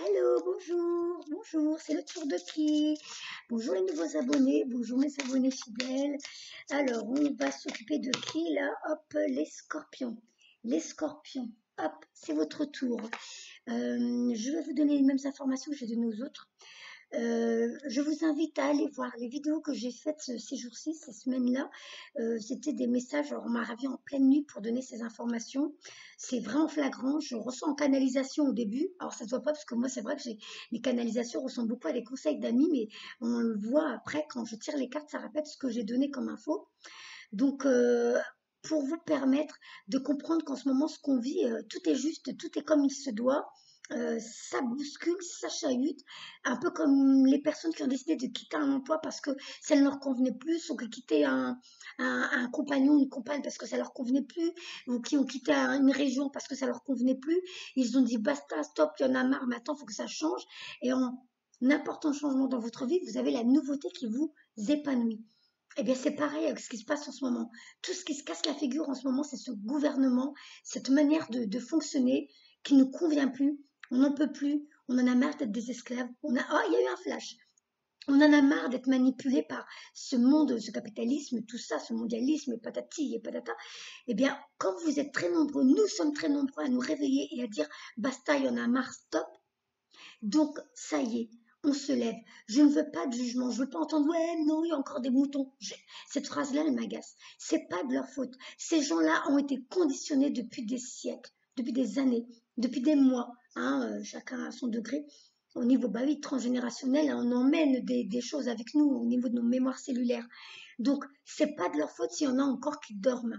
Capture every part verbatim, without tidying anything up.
Hello, bonjour, bonjour, c'est le tour de qui? Bonjour les nouveaux abonnés, bonjour mes abonnés fidèles. Alors, on va s'occuper de qui là? Hop, les scorpions. Les scorpions, hop, c'est votre tour. Euh, je vais vous donner les mêmes informations que j'ai données aux autres. Euh, je vous invite à aller voir les vidéos que j'ai faites ces jours-ci, ces semaines-là. Euh, C'était des messages, alors on m'a ravi en pleine nuit pour donner ces informations. C'est vraiment flagrant. Je ressens en canalisation au début. Alors ça se voit pas parce que moi c'est vrai que j'ai les canalisations ressemblent beaucoup à des conseils d'amis, mais on le voit après quand je tire les cartes, ça répète ce que j'ai donné comme info. Donc euh, pour vous permettre de comprendre qu'en ce moment ce qu'on vit, euh, tout est juste, tout est comme il se doit. Euh, ça bouscule, ça chahute, un peu comme les personnes qui ont décidé de quitter un emploi parce que ça ne leur convenait plus, ou qui quittaient un, un, un compagnon, une compagne parce que ça leur convenait plus, ou qui ont quitté un- une région parce que ça leur convenait plus. Ils ont dit basta, stop, il y en a marre, maintenant il faut que ça change. Et en n'importe un changement dans votre vie, vous avez la nouveauté qui vous épanouit. Eh bien, c'est pareil avec ce qui se passe en ce moment. Tout ce qui se casse la figure en ce moment, c'est ce gouvernement, cette manière de, de fonctionner qui ne convient plus. On n'en peut plus. On en a marre d'être des esclaves. On a, oh, il y a eu un flash. On en a marre d'être manipulé par ce monde, ce capitalisme, tout ça, ce mondialisme, et patati et patata. Eh bien, comme vous êtes très nombreux, nous sommes très nombreux à nous réveiller et à dire basta, il y en a marre, stop. Donc, ça y est, on se lève. Je ne veux pas de jugement. Je ne veux pas entendre, ouais, non, il y a encore des moutons. Je- Cette phrase-là, elle m'agace. C'est pas de leur faute. Ces gens-là ont été conditionnés depuis des siècles, depuis des années, depuis des mois. Hein, euh, chacun à son degré. Au niveau, bah oui, transgénérationnel, hein, on emmène des, des choses avec nous au niveau de nos mémoires cellulaires. Donc, c'est pas de leur faute s'il y en a encore qui dorment.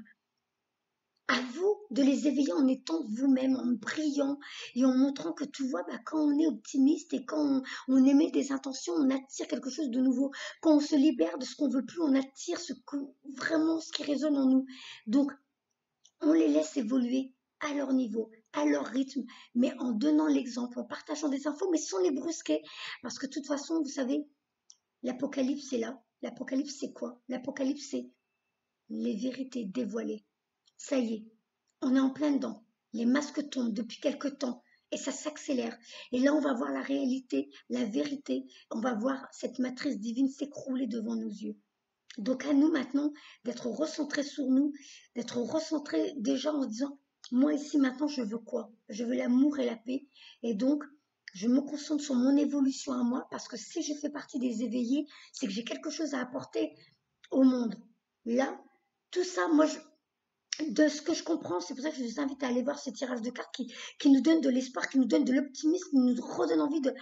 À vous de les éveiller en étant vous-même, en brillant et en montrant que tu vois, bah, quand on est optimiste et quand on, on émet des intentions, on attire quelque chose de nouveau. Quand on se libère de ce qu'on veut plus, on attire ce que, vraiment ce qui résonne en nous. Donc, on les laisse évoluer à leur niveau, à leur rythme, mais en donnant l'exemple, en partageant des infos, mais sans les brusquer. Parce que de toute façon, vous savez, l'apocalypse est là. L'apocalypse, c'est quoi? L'apocalypse, c'est les vérités dévoilées. Ça y est, on est en plein dedans. Les masques tombent depuis quelque temps et ça s'accélère. Et là, on va voir la réalité, la vérité. On va voir cette matrice divine s'écrouler devant nos yeux. Donc à nous maintenant d'être recentrés sur nous, d'être recentrés déjà en se disant, moi ici maintenant, je veux quoi? Je veux l'amour et la paix. Et donc, je me concentre sur mon évolution à moi parce que si je fais partie des éveillés, c'est que j'ai quelque chose à apporter au monde. Là, tout ça, moi, je, de ce que je comprends, c'est pour ça que je vous invite à aller voir ces tirages de cartes qui, qui nous donnent de l'espoir, qui nous donnent de l'optimisme, qui nous redonnent envie de...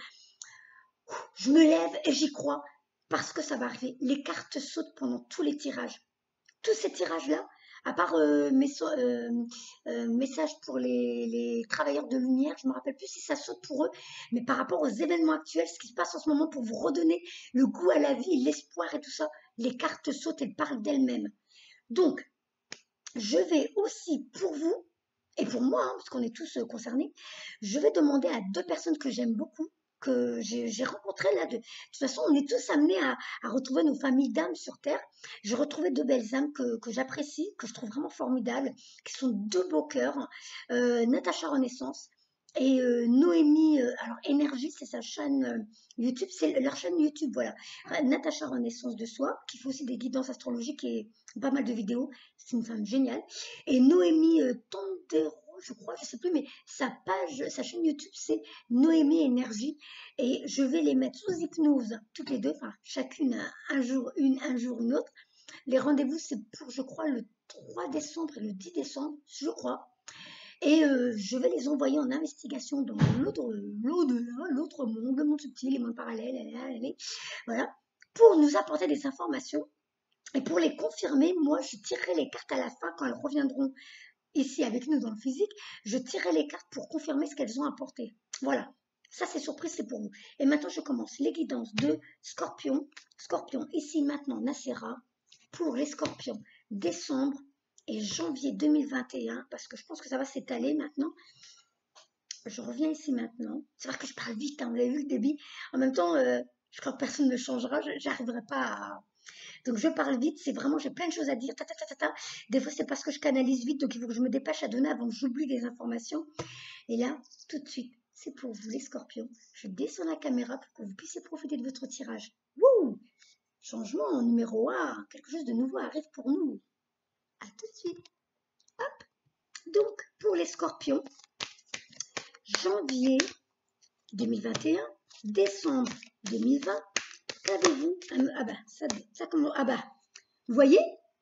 Je me lève et j'y crois parce que ça va arriver. Les cartes sautent pendant tous les tirages. Tous ces tirages-là, à part euh, mes so euh, euh, messages pour les, les travailleurs de lumière, je ne me rappelle plus si ça saute pour eux, mais par rapport aux événements actuels, ce qui se passe en ce moment pour vous redonner le goût à la vie, l'espoir et tout ça, les cartes sautent, elles parlent d'elles-mêmes. Donc, je vais aussi pour vous, et pour moi, hein, parce qu'on est tous euh, concernés, je vais demander à deux personnes que j'aime beaucoup, que j'ai rencontrées là. De, de toute façon, on est tous amenés à, à retrouver nos familles d'âmes sur Terre. J'ai retrouvé deux belles âmes que, que j'apprécie, que je trouve vraiment formidables, qui sont deux beaux cœurs. Euh, Natacha Renaissance et euh, Noémie, euh, alors Énergie, c'est sa chaîne euh, YouTube, c'est leur chaîne YouTube, voilà. Natacha Renaissance de Soi, qui fait aussi des guidances astrologiques et pas mal de vidéos. C'est une femme géniale. Et Noémie euh, Tondero, je crois, je sais plus, mais sa page, sa chaîne YouTube, c'est Noémie Énergie. Et je vais les mettre sous hypnose, toutes les deux, enfin, chacune un, un jour une, un jour une autre. Les rendez-vous, c'est pour, je crois, le trois décembre et le dix décembre, je crois. Et euh, je vais les envoyer en investigation dans l'autre, l'au-delà, l'autre monde, le monde subtil, les mondes parallèles, allez, voilà, pour nous apporter des informations. Et pour les confirmer, moi, je tirerai les cartes à la fin quand elles reviendront ici avec nous dans le physique. Je tirerai les cartes pour confirmer ce qu'elles ont apporté. Voilà. Ça, c'est surprise, c'est pour vous. Et maintenant, je commence les guidances de Scorpion. Scorpion, ici, maintenant, Nacera, pour les Scorpions, décembre et janvier deux mille vingt et un, parce que je pense que ça va s'étaler maintenant. Je reviens ici maintenant. C'est vrai que je parle vite, hein, vous avez vu le débit. En même temps, euh, je crois que personne ne changera. Je n'arriverai pas à... Donc je parle vite, c'est vraiment, j'ai plein de choses à dire. Ta, ta, ta, ta, ta. Des fois, c'est parce que je canalise vite, donc il faut que je me dépêche à donner avant que j'oublie des informations. Et là, tout de suite, c'est pour vous les scorpions. Je descends la caméra pour que vous puissiez profiter de votre tirage. Wouh! Changement numéro un, quelque chose de nouveau arrive pour nous. À tout de suite. Hop. Donc, pour les scorpions, janvier deux mille vingt et un, décembre deux mille vingt, qu'avez-vous? Ah bah, ça, ça comment? Ah bah, vous voyez?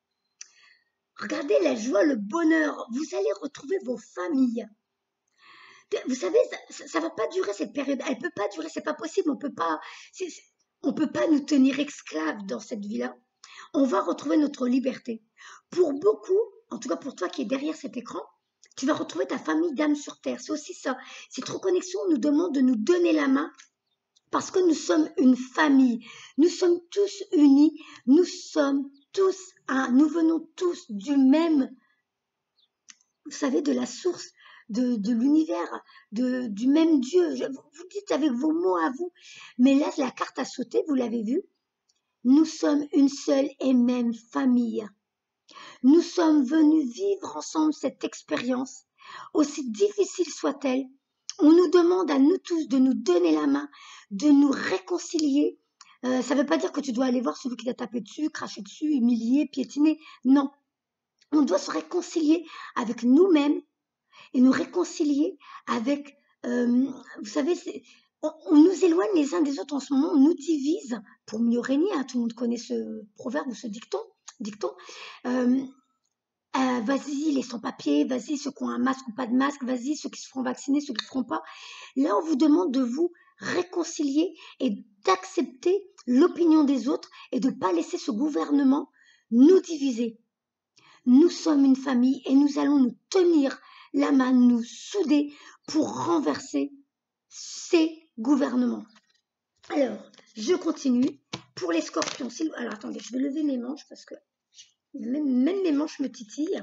Regardez la joie, le bonheur. Vous allez retrouver vos familles. Vous savez, ça ne va pas durer cette période. Elle ne peut pas durer, c'est pas possible. On peut pas, c'est, c'est, on peut pas nous tenir esclaves dans cette vie-là. On va retrouver notre liberté. Pour beaucoup, en tout cas pour toi qui es derrière cet écran, tu vas retrouver ta famille d'âme sur terre. C'est aussi ça. Cette reconnexion nous demande de nous donner la main parce que nous sommes une famille. Nous sommes tous unis. Nous sommes tous un. Nous venons tous du même, vous savez, de la source. De, de l'univers, de, du même Dieu. Je, vous dites avec vos mots à vous. Mais là, la carte a sauté, vous l'avez vu. Nous sommes une seule et même famille. Nous sommes venus vivre ensemble cette expérience, aussi difficile soit-elle. On nous demande à nous tous de nous donner la main, de nous réconcilier. Euh, ça ne veut pas dire que tu dois aller voir celui qui t'a tapé dessus, craché dessus, humilié, piétiné. Non. On doit se réconcilier avec nous-mêmes, et nous réconcilier avec, euh, vous savez, on, on nous éloigne les uns des autres en ce moment, on nous divise pour mieux régner, hein, tout le monde connaît ce proverbe ou ce dicton, dicton. Euh, euh, vas-y les sans-papiers, vas-y ceux qui ont un masque ou pas de masque, vas-y ceux qui se feront vacciner, ceux qui ne feront pas. Là, on vous demande de vous réconcilier et d'accepter l'opinion des autres et de ne pas laisser ce gouvernement nous diviser. Nous sommes une famille et nous allons nous tenir la main, nous souder pour renverser ces gouvernements. Alors, je continue. Pour les scorpions, alors attendez, je vais lever mes manches parce que même, même mes manches me titillent.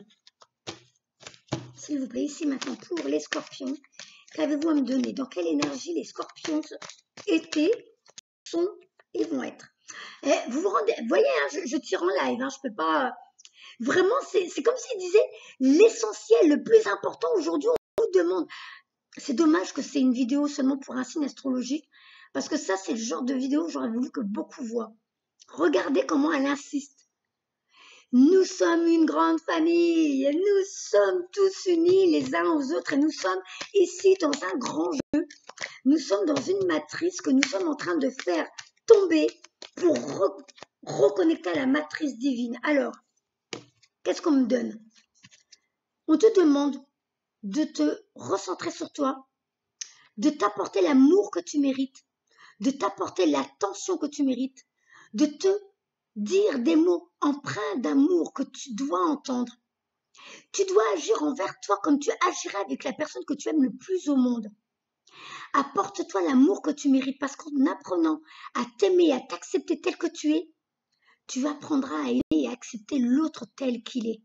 S'il vous plaît, ici maintenant, pour les scorpions, qu'avez-vous à me donner? Dans quelle énergie les scorpions étaient, sont et vont être? Et vous vous rendez, vous voyez, hein, je, je tire en live, hein, je peux pas... Vraiment, c'est comme s'il disait l'essentiel, le plus important aujourd'hui, on vous demande. C'est dommage que c'est une vidéo seulement pour un signe astrologique, parce que ça, c'est le genre de vidéo que j'aurais voulu que beaucoup voient. Regardez comment elle insiste. Nous sommes une grande famille, nous sommes tous unis les uns aux autres et nous sommes ici dans un grand jeu. Nous sommes dans une matrice que nous sommes en train de faire tomber pour re reconnecter à la matrice divine. Alors, qu'est-ce qu'on me donne? On te demande de te recentrer sur toi, de t'apporter l'amour que tu mérites, de t'apporter l'attention que tu mérites, de te dire des mots empreints d'amour que tu dois entendre. Tu dois agir envers toi comme tu agirais avec la personne que tu aimes le plus au monde. Apporte-toi l'amour que tu mérites parce qu'en apprenant à t'aimer, à t'accepter tel que tu es, tu apprendras à aimer et à accepter l'autre tel qu'il est.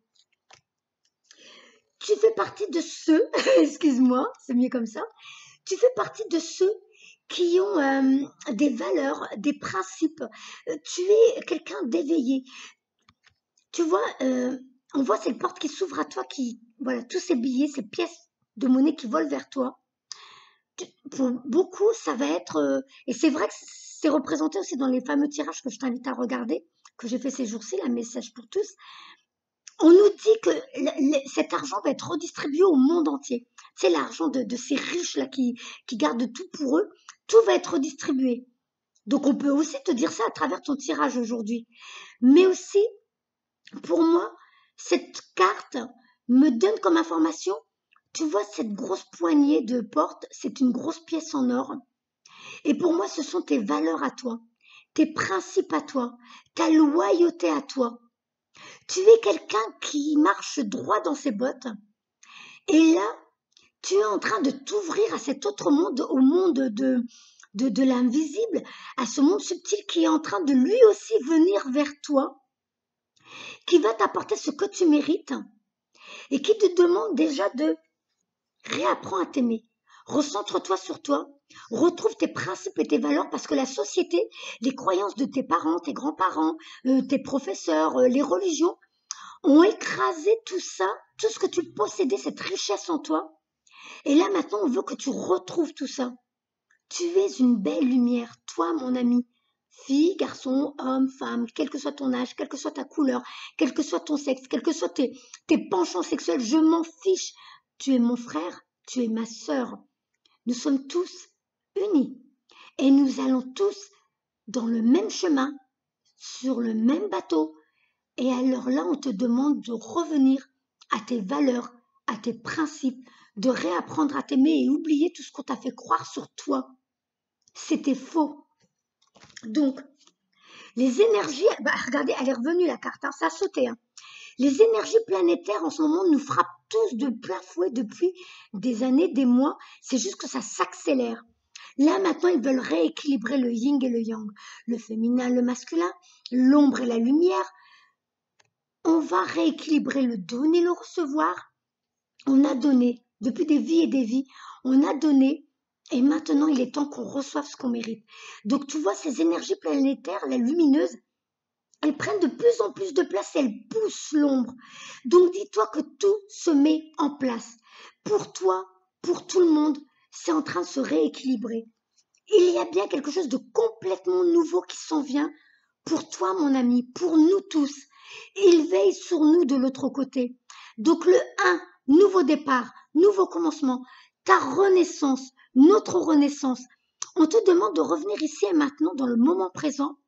Tu fais partie de ceux, excuse-moi, c'est mieux comme ça, tu fais partie de ceux qui ont euh, des valeurs, des principes. Tu es quelqu'un d'éveillé. Tu vois, euh, on voit cette porte qui s'ouvre à toi, qui, voilà, tous ces billets, ces pièces de monnaie qui volent vers toi. Pour beaucoup, ça va être, euh, et c'est vrai que c'est représenté aussi dans les fameux tirages que je t'invite à regarder, que j'ai fait ces jours-ci, la message pour tous. On nous dit que cet argent va être redistribué au monde entier. C'est l'argent de, de ces riches-là qui, qui gardent tout pour eux. Tout va être redistribué. Donc, on peut aussi te dire ça à travers ton tirage aujourd'hui. Mais aussi, pour moi, cette carte me donne comme information, tu vois cette grosse poignée de porte, c'est une grosse pièce en or. Et pour moi, ce sont tes valeurs à toi, tes principes à toi, ta loyauté à toi. Tu es quelqu'un qui marche droit dans ses bottes. Et là, tu es en train de t'ouvrir à cet autre monde, au monde de, de, de l'invisible, à ce monde subtil qui est en train de lui aussi venir vers toi, qui va t'apporter ce que tu mérites et qui te demande déjà de réapprendre à t'aimer. Recentre-toi sur toi, retrouve tes principes et tes valeurs parce que la société, les croyances de tes parents, tes grands-parents, euh, tes professeurs, euh, les religions ont écrasé tout ça, tout ce que tu possédais, cette richesse en toi, Et là, maintenant, on veut que tu retrouves tout ça. Tu es une belle lumière, toi, mon ami. Fille, garçon, homme, femme, quel que soit ton âge, quelle que soit ta couleur, quel que soit ton sexe, quels que soient tes, tes penchants sexuels, je m'en fiche. Tu es mon frère, tu es ma sœur. Nous sommes tous unis. Et nous allons tous dans le même chemin, sur le même bateau. Et alors là, on te demande de revenir à tes valeurs, à tes principes, de réapprendre à t'aimer et oublier tout ce qu'on t'a fait croire sur toi. C'était faux. Donc, les énergies, bah, regardez, elle est revenue la carte, hein, ça a sauté. Hein. Les énergies planétaires en ce moment nous frappent tous de plein fouet depuis des années, des mois. C'est juste que ça s'accélère. Là, maintenant, ils veulent rééquilibrer le yin et le yang, le féminin, le masculin, l'ombre et la lumière. On va rééquilibrer le donner et le recevoir. On a donné, depuis des vies et des vies, on a donné. Et maintenant, il est temps qu'on reçoive ce qu'on mérite. Donc, tu vois, ces énergies planétaires, la lumineuse, elles prennent de plus en plus de place, elles poussent l'ombre. Donc, dis-toi que tout se met en place. Pour toi, pour tout le monde, c'est en train de se rééquilibrer. Il y a bien quelque chose de complètement nouveau qui s'en vient pour toi, mon ami, pour nous tous. Il veille sur nous de l'autre côté. Donc, le un, nouveau départ, nouveau commencement, ta renaissance, notre renaissance. On te demande de revenir ici et maintenant dans le moment présent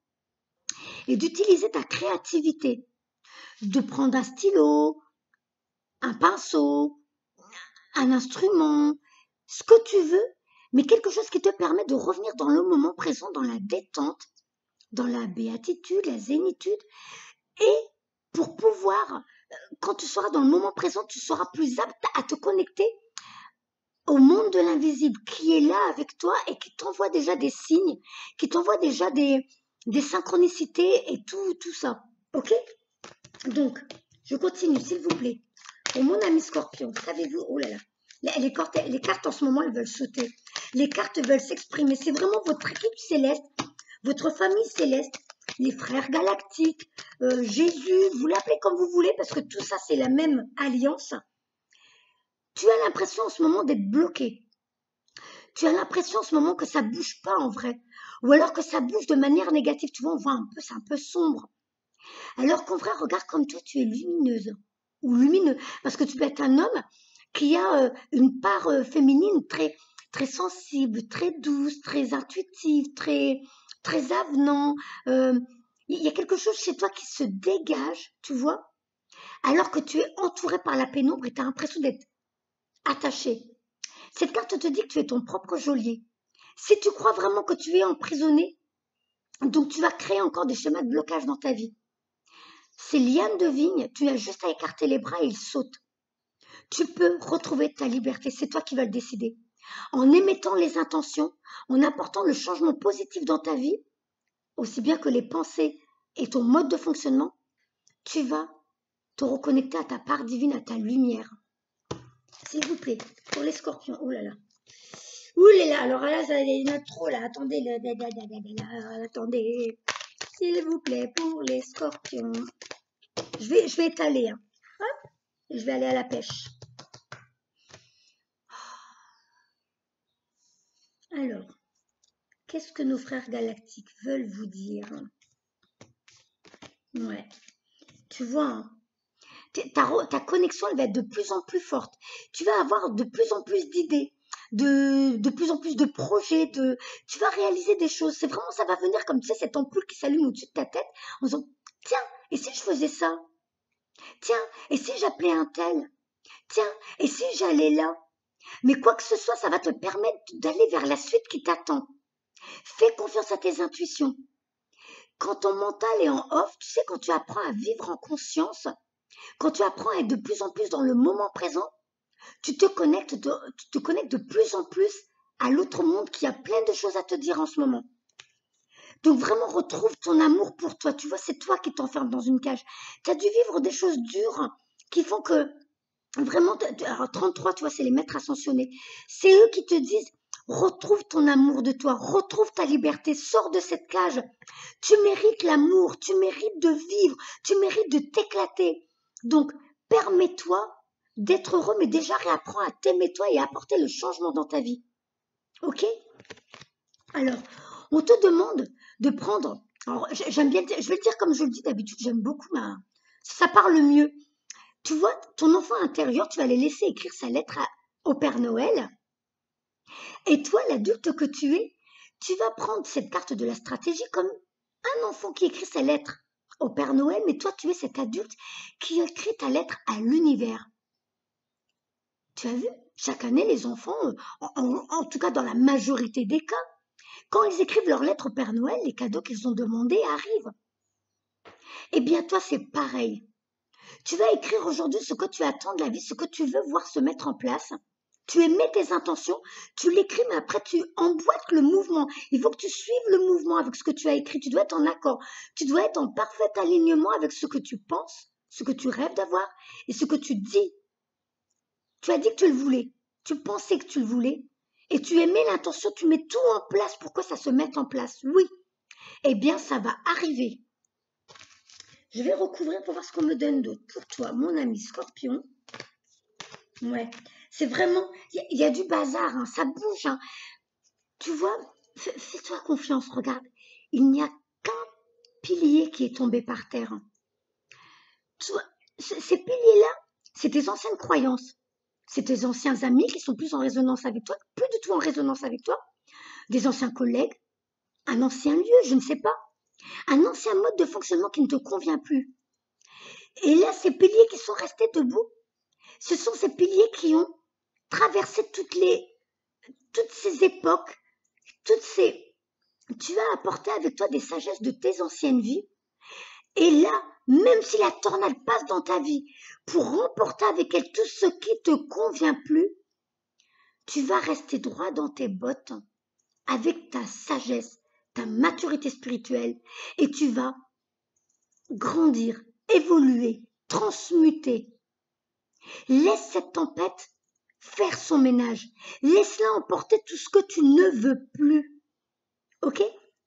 et d'utiliser ta créativité, de prendre un stylo, un pinceau, un instrument, ce que tu veux, mais quelque chose qui te permet de revenir dans le moment présent, dans la détente, dans la béatitude, la zénitude, et pour pouvoir, quand tu seras dans le moment présent, tu seras plus apte à te connecter au monde de l'invisible qui est là avec toi et qui t'envoie déjà des signes, qui t'envoie déjà des, des synchronicités et tout, tout ça. Ok? Donc, je continue, s'il vous plaît. Pour mon ami Scorpion, savez-vous, oh là là, les, les, cartes, les cartes en ce moment, elles veulent sauter. Les cartes veulent s'exprimer. C'est vraiment votre équipe céleste, votre famille céleste, les frères galactiques, euh, Jésus, vous l'appelez comme vous voulez parce que tout ça, c'est la même alliance. Tu as l'impression en ce moment d'être bloqué. Tu as l'impression en ce moment que ça ne bouge pas en vrai. Ou alors que ça bouge de manière négative. Tu vois, on voit un peu, c'est un peu sombre. Alors qu'en vrai, regarde comme toi, tu es lumineuse. Ou lumineux. Parce que tu peux être un homme qui a euh, une part euh, féminine très, très sensible, très douce, très intuitive, très, très avenant. Euh, il y a quelque chose chez toi qui se dégage, tu vois. Alors que tu es entouré par la pénombre et tu as l'impression d'être attaché. Cette carte te dit que tu es ton propre geôlier. Si tu crois vraiment que tu es emprisonné, donc tu vas créer encore des schémas de blocage dans ta vie. Ces lianes de vigne, tu as juste à écarter les bras et ils sautent. Tu peux retrouver ta liberté, c'est toi qui vas le décider. En émettant les intentions, en apportant le changement positif dans ta vie, aussi bien que les pensées et ton mode de fonctionnement, tu vas te reconnecter à ta part divine, à ta lumière. S'il vous plaît, pour les scorpions, oh là là. Ouh là là, alors là, ça il y en a trop là, attendez, là, là, là, là, là, attendez. S'il vous plaît, pour les scorpions. Je vais, je vais étaler, hein. Hop, et je vais aller à la pêche. Alors, qu'est-ce que nos frères galactiques veulent vous dire? Ouais, tu vois, hein, ta, ta connexion elle va être de plus en plus forte. Tu vas avoir de plus en plus d'idées, de, de plus en plus de projets, de, tu vas réaliser des choses. C'est vraiment, ça va venir comme, tu sais, cette ampoule qui s'allume au-dessus de ta tête en disant, tiens, et si je faisais ça? Tiens, et si j'appelais un tel? Tiens, et si j'allais là? Mais quoi que ce soit, ça va te permettre d'aller vers la suite qui t'attend. Fais confiance à tes intuitions. Quand ton mental est en off, tu sais, quand tu apprends à vivre en conscience, quand tu apprends à être de plus en plus dans le moment présent, tu te connectes de, tu te connectes de plus en plus à l'autre monde qui a plein de choses à te dire en ce moment. Donc vraiment, retrouve ton amour pour toi. Tu vois, c'est toi qui t'enfermes dans une cage. Tu as dû vivre des choses dures qui font que vraiment, alors trente-trois, tu vois, c'est les maîtres ascensionnés. C'est eux qui te disent, retrouve ton amour de toi, retrouve ta liberté, sors de cette cage. Tu mérites l'amour, tu mérites de vivre, tu mérites de t'éclater. Donc, permets-toi d'être heureux, mais déjà réapprends à t'aimer toi et à apporter le changement dans ta vie. Ok? Alors, on te demande de prendre, alors j'aime bien, je vais le dire comme je le dis d'habitude, j'aime beaucoup ma, ça parle mieux. Tu vois, ton enfant intérieur, tu vas les laisser écrire sa lettre à, au Père Noël. Et toi, l'adulte que tu es, tu vas prendre cette carte de la stratégie comme un enfant qui écrit sa lettre au Père Noël, mais toi, tu es cet adulte qui écrit ta lettre à l'univers. Tu as vu, chaque année, les enfants, en, en, en tout cas dans la majorité des cas, quand ils écrivent leur lettre au Père Noël, les cadeaux qu'ils ont demandés arrivent. Eh bien, toi, c'est pareil. Tu vas écrire aujourd'hui ce que tu attends de la vie, ce que tu veux voir se mettre en place. Tu émets tes intentions, tu l'écris, mais après tu emboîtes le mouvement. Il faut que tu suives le mouvement avec ce que tu as écrit. Tu dois être en accord. Tu dois être en parfait alignement avec ce que tu penses, ce que tu rêves d'avoir et ce que tu dis. Tu as dit que tu le voulais. Tu pensais que tu le voulais. Et tu émets l'intention, tu mets tout en place pour que ça se mette en place. Oui. Eh bien, ça va arriver. Je vais recouvrir pour voir ce qu'on me donne d'autre. Pour toi, mon ami Scorpion. Ouais. C'est vraiment, il y, y a du bazar, hein, ça bouge. Hein. Tu vois, fais-toi confiance, regarde. Il n'y a qu'un pilier qui est tombé par terre. Hein. Tu vois, ces piliers-là, c'est tes anciennes croyances. C'est tes anciens amis qui sont plus en résonance avec toi, plus du tout en résonance avec toi. Des anciens collègues, un ancien lieu, je ne sais pas. Un ancien mode de fonctionnement qui ne te convient plus. Et là, ces piliers qui sont restés debout, ce sont ces piliers qui ont traversé toutes les, toutes ces époques, toutes ces, tu as apporté avec toi des sagesses de tes anciennes vies. Et là, même si la tornade passe dans ta vie pour remporter avec elle tout ce qui te convient plus, tu vas rester droit dans tes bottes avec ta sagesse, ta maturité spirituelle et tu vas grandir, évoluer, transmuter. Laisse cette tempête faire son ménage. Laisse-la emporter tout ce que tu ne veux plus. Ok?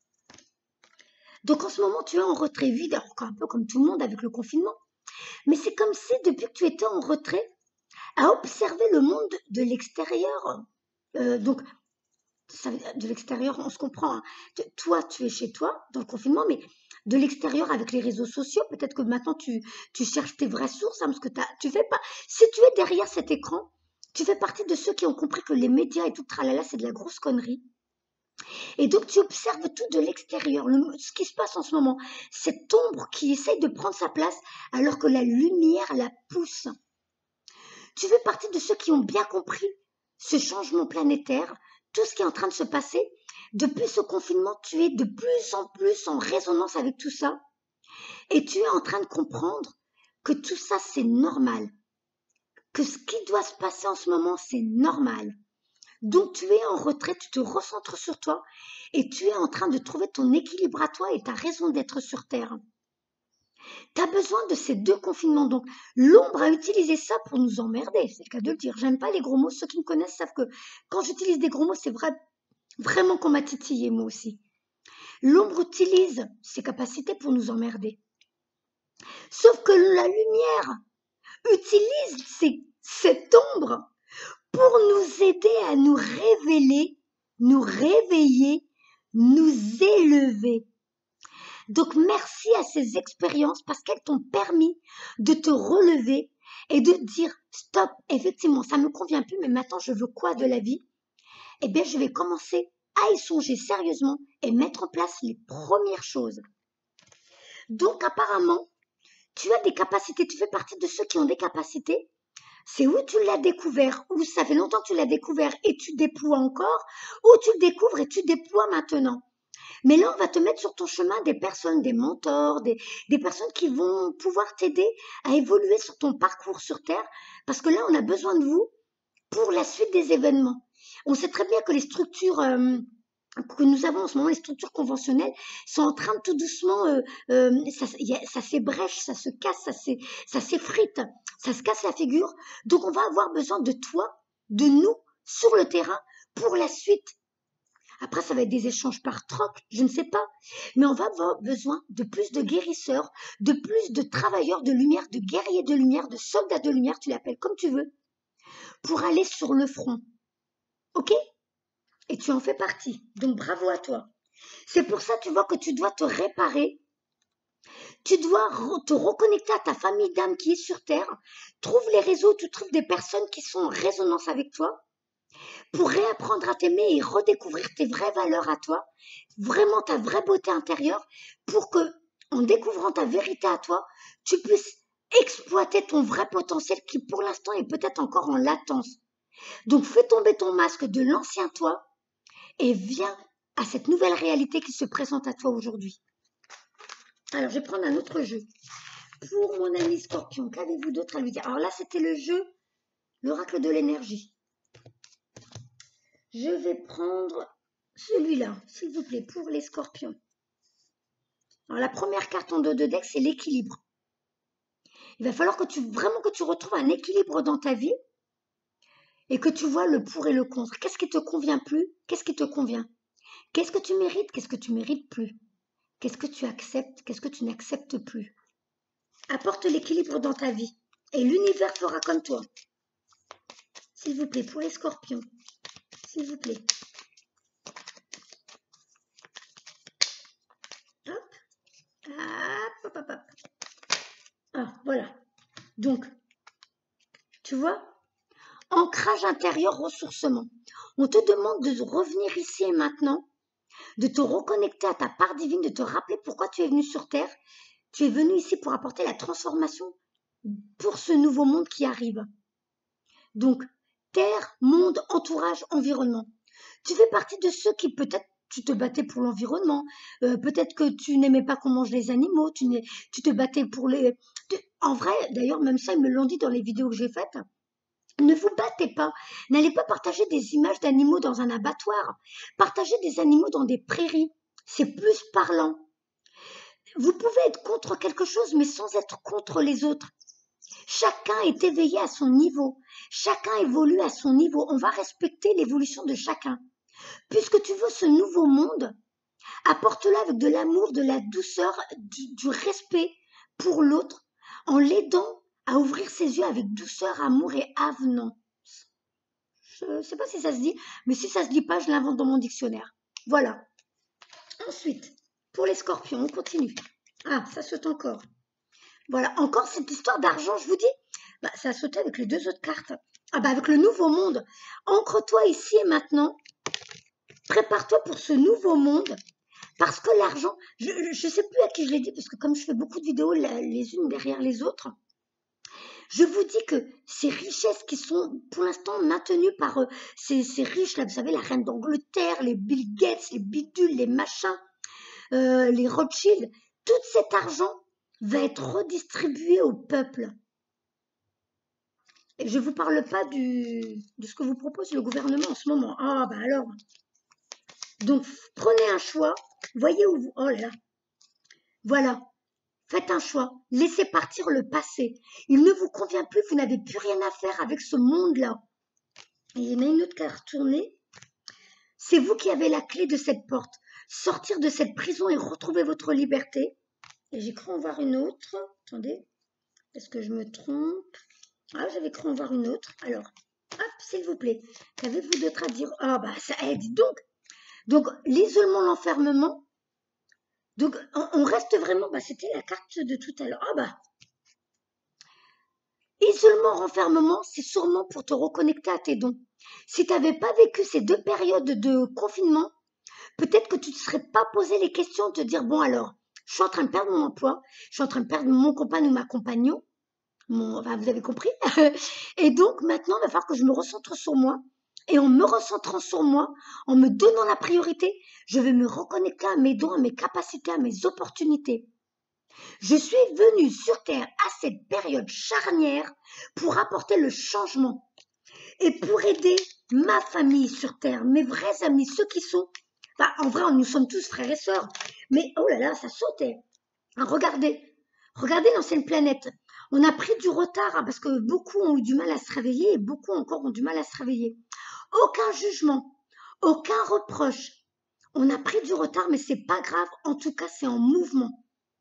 Donc en ce moment, tu es en retrait vide, encore un peu comme tout le monde avec le confinement. Mais c'est comme si depuis que tu étais en retrait, à observer le monde de l'extérieur. Euh, donc, ça, de l'extérieur, on se comprend. Hein. Toi, tu es chez toi, dans le confinement, mais de l'extérieur avec les réseaux sociaux, peut-être que maintenant tu, tu cherches tes vraies sources, hein, parce que tu fais pas. Si tu es derrière cet écran, tu fais partie de ceux qui ont compris que les médias et tout tralala, c'est de la grosse connerie. Et donc tu observes tout de l'extérieur, ce qui se passe en ce moment, cette ombre qui essaye de prendre sa place alors que la lumière la pousse. Tu fais partie de ceux qui ont bien compris ce changement planétaire, tout ce qui est en train de se passer. Depuis ce confinement, tu es de plus en plus en résonance avec tout ça. Et tu es en train de comprendre que tout ça, c'est normal. Que ce qui doit se passer en ce moment, c'est normal. Donc tu es en retrait, tu te recentres sur toi et tu es en train de trouver ton équilibre à toi et ta raison d'être sur Terre. Tu as besoin de ces deux confinements. Donc l'ombre a utilisé ça pour nous emmerder, c'est le cas de le dire. J'aime pas les gros mots, ceux qui me connaissent savent que quand j'utilise des gros mots, c'est vrai, vraiment qu'on m'a titillé moi aussi. L'ombre utilise ses capacités pour nous emmerder. Sauf que la lumière utilise ces, cette ombre pour nous aider à nous révéler, nous réveiller, nous élever. Donc merci à ces expériences parce qu'elles t'ont permis de te relever et de dire stop, effectivement ça ne me convient plus, mais maintenant je veux quoi de la vie? Eh bien je vais commencer à y songer sérieusement et mettre en place les premières choses. Donc apparemment, tu as des capacités, tu fais partie de ceux qui ont des capacités. C'est où tu l'as découvert, ou ça fait longtemps que tu l'as découvert et tu déploies encore, ou tu le découvres et tu déploies maintenant. Mais là, on va te mettre sur ton chemin des personnes, des mentors, des, des personnes qui vont pouvoir t'aider à évoluer sur ton parcours sur Terre, parce que là, on a besoin de vous pour la suite des événements. On sait très bien que les structures euh, que nous avons en ce moment, les structures conventionnelles, sont en train de tout doucement, euh, euh, ça, ça s'ébrèche, ça se casse, ça s'effrite, ça se casse la figure. Donc, on va avoir besoin de toi, de nous, sur le terrain, pour la suite. Après, ça va être des échanges par troc, je ne sais pas. Mais on va avoir besoin de plus de guérisseurs, de plus de travailleurs de lumière, de guerriers de lumière, de soldats de lumière, tu l'appelles comme tu veux, pour aller sur le front. Ok? Et tu en fais partie. Donc bravo à toi. C'est pour ça, tu vois, que tu dois te réparer. Tu dois re te reconnecter à ta famille d'âme qui est sur Terre. Trouve les réseaux, tu trouves des personnes qui sont en résonance avec toi pour réapprendre à t'aimer et redécouvrir tes vraies valeurs à toi, vraiment ta vraie beauté intérieure, pour que, en découvrant ta vérité à toi, tu puisses exploiter ton vrai potentiel qui, pour l'instant, est peut-être encore en latence. Donc, fais tomber ton masque de l'ancien toi et viens à cette nouvelle réalité qui se présente à toi aujourd'hui. Alors, je vais prendre un autre jeu. Pour mon ami Scorpion, qu'avez-vous d'autre à lui dire? Alors là, c'était le jeu, l'oracle de l'énergie. Je vais prendre celui-là, s'il vous plaît, pour les Scorpions. Alors, la première carte en dos de deck, c'est l'équilibre. Il va falloir que tu, vraiment que tu retrouves un équilibre dans ta vie et que tu vois le pour et le contre. Qu'est-ce qui te convient plus? Qu'est-ce qui te convient? Qu'est-ce que tu mérites? Qu'est-ce que tu mérites plus? Qu'est-ce que tu acceptes? Qu'est-ce que tu n'acceptes plus? Apporte l'équilibre dans ta vie et l'univers fera comme toi. S'il vous plaît, pour les Scorpions. S'il vous plaît. Hop. Hop, hop, hop, hop. Ah, voilà. Donc, tu vois, ancrage intérieur, ressourcement. On te demande de revenir ici et maintenant, de te reconnecter à ta part divine, de te rappeler pourquoi tu es venu sur Terre. Tu es venu ici pour apporter la transformation pour ce nouveau monde qui arrive. Donc, terre, monde, entourage, environnement. Tu fais partie de ceux qui peut-être tu te battais pour l'environnement, euh, peut-être que tu n'aimais pas qu'on mange les animaux, tu, tu te battais pour les... En vrai, d'ailleurs, même ça, ils me l'ont dit dans les vidéos que j'ai faites. Ne vous battez pas, n'allez pas partager des images d'animaux dans un abattoir, partagez des animaux dans des prairies, c'est plus parlant. Vous pouvez être contre quelque chose, mais sans être contre les autres. Chacun est éveillé à son niveau, chacun évolue à son niveau, on va respecter l'évolution de chacun. Puisque tu veux ce nouveau monde, apporte-le avec de l'amour, de la douceur, du, du respect pour l'autre, en l'aidant à ouvrir ses yeux avec douceur, amour et avenant. Je ne sais pas si ça se dit, mais si ça ne se dit pas, je l'invente dans mon dictionnaire. Voilà. Ensuite, pour les Scorpions, on continue. Ah, ça saute encore. Voilà, encore cette histoire d'argent, je vous dis, bah, ça a sauté avec les deux autres cartes. Ah bah avec le nouveau monde. Ancre-toi ici et maintenant. Prépare-toi pour ce nouveau monde. Parce que l'argent, je ne sais plus à qui je l'ai dit, parce que comme je fais beaucoup de vidéos les unes derrière les autres, je vous dis que ces richesses qui sont pour l'instant maintenues par euh, ces, ces riches-là, vous savez, la reine d'Angleterre, les Bill Gates, les bidules, les machins, euh, les Rothschild, tout cet argent va être redistribué au peuple. Et je ne vous parle pas du, de ce que vous propose le gouvernement en ce moment. Ah, bah alors. Donc, prenez un choix. Voyez où vous... Oh là là. Voilà. Faites un choix. Laissez partir le passé. Il ne vous convient plus. Vous n'avez plus rien à faire avec ce monde-là. Et il y en a une autre carte tournée. C'est vous qui avez la clé de cette porte. Sortir de cette prison et retrouver votre liberté. Et j'ai cru en voir une autre. Attendez. Est-ce que je me trompe? Ah, j'avais cru en voir une autre. Alors, hop, s'il vous plaît. Qu'avez-vous d'autre à dire? Ah, bah, ça aide. Donc, donc l'isolement, l'enfermement. Donc, on reste vraiment, bah, c'était la carte de tout à l'heure. Ah bah, isolement, renfermement, c'est sûrement pour te reconnecter à tes dons. Si tu n'avais pas vécu ces deux périodes de confinement, peut-être que tu ne te serais pas posé les questions de te dire, bon alors, je suis en train de perdre mon emploi, je suis en train de perdre mon compagnon ou ma compagnon, mon, enfin, vous avez compris. Et donc, maintenant, il va falloir que je me recentre sur moi. Et en me recentrant sur moi, en me donnant la priorité, je vais me reconnecter à mes dons, à mes capacités, à mes opportunités. Je suis venue sur Terre à cette période charnière pour apporter le changement et pour aider ma famille sur Terre, mes vrais amis, ceux qui sont... Enfin, en vrai, nous sommes tous frères et sœurs, mais oh là là, ça sautait. Hein, regardez, regardez l'ancienne planète. On a pris du retard hein, parce que beaucoup ont eu du mal à se réveiller et beaucoup encore ont du mal à se réveiller. Aucun jugement, aucun reproche, On a pris du retard, mais c'est pas grave. En tout cas, c'est en mouvement.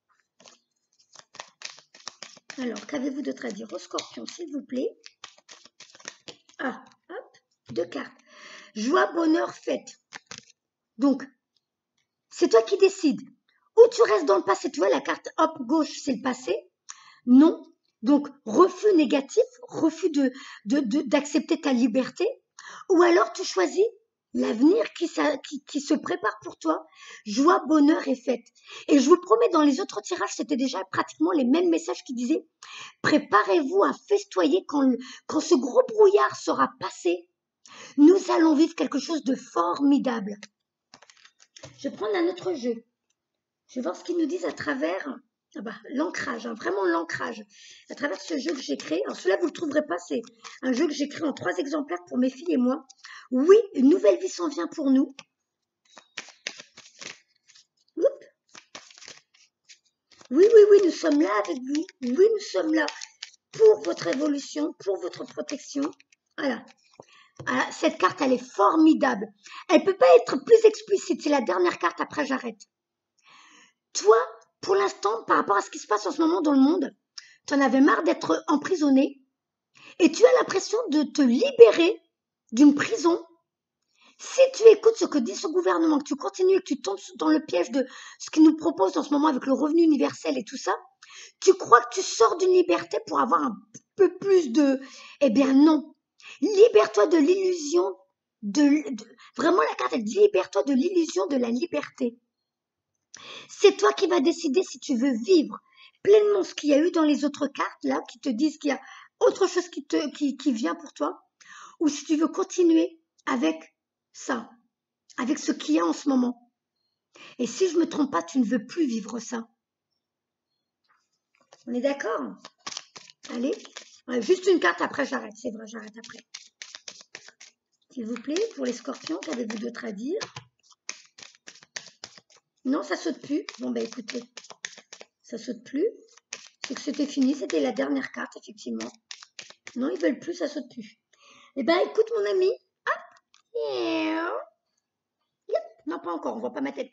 Alors, qu'avez-vous d'autre à dire au Scorpion, s'il vous plaît? Ah, hop, deux cartes. Joie, bonheur, fête. Donc, c'est toi qui décides. Ou tu restes dans le passé. Tu vois, la carte, hop, gauche, c'est le passé. Non. Donc, refus négatif, refus de, de, de, d'accepter ta liberté. Ou alors, tu choisis l'avenir qui, qui, qui se prépare pour toi. Joie, bonheur et fête. Et je vous promets, dans les autres tirages, c'était déjà pratiquement les mêmes messages qui disaient « Préparez-vous à festoyer quand, le, quand ce gros brouillard sera passé. Nous allons vivre quelque chose de formidable. » Je vais prendre un autre jeu. Je vais voir ce qu'ils nous disent à travers ah bah, l'ancrage, hein, vraiment l'ancrage. À travers ce jeu que j'ai créé. Alors celui-là, vous ne le trouverez pas, c'est un jeu que j'ai créé en trois exemplaires pour mes filles et moi. Oui, une nouvelle vie s'en vient pour nous. Oups. Oui, oui, oui, nous sommes là avec vous. Oui, nous sommes là pour votre évolution, pour votre protection. Voilà. Voilà, cette carte, elle est formidable. Elle ne peut pas être plus explicite. C'est la dernière carte, après j'arrête. Toi, pour l'instant, par rapport à ce qui se passe en ce moment dans le monde, tu en avais marre d'être emprisonné et tu as l'impression de te libérer d'une prison. Si tu écoutes ce que dit ce gouvernement, que tu continues et que tu tombes dans le piège de ce qu'il nous propose en ce moment avec le revenu universel et tout ça, tu crois que tu sors d'une liberté pour avoir un peu plus de... Eh bien non. Libère-toi de l'illusion, de, de... Vraiment la carte, elle dit libère-toi de l'illusion de la liberté. C'est toi qui vas décider si tu veux vivre pleinement ce qu'il y a eu dans les autres cartes, là, qui te disent qu'il y a autre chose qui, te, qui, qui vient pour toi, ou si tu veux continuer avec ça, avec ce qu'il y a en ce moment. Et si je ne me trompe pas, tu ne veux plus vivre ça. On est d'accord? Allez, ouais, juste une carte, après j'arrête, c'est vrai, j'arrête après. S'il vous plaît, pour les scorpions, qu'avez-vous d'autre à dire? Non, ça saute plus. Bon, ben écoutez, ça saute plus. C'est que c'était fini, c'était la dernière carte, effectivement. Non, ils veulent plus, ça saute plus. Eh ben, écoute, mon ami. Hop. Non, pas encore, on voit pas ma tête.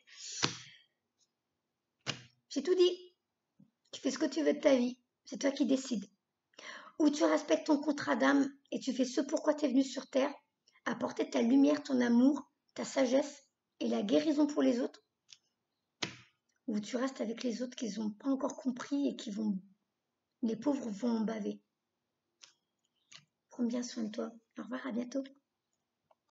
J'ai tout dit. Tu fais ce que tu veux de ta vie. C'est toi qui décides. Ou tu respectes ton contrat d'âme et tu fais ce pourquoi tu es venu sur Terre, apporter ta lumière, ton amour, ta sagesse et la guérison pour les autres. Ou tu restes avec les autres qui n'ont pas encore compris et qui vont... Les pauvres vont en baver. Prends bien soin de toi. Au revoir, à bientôt.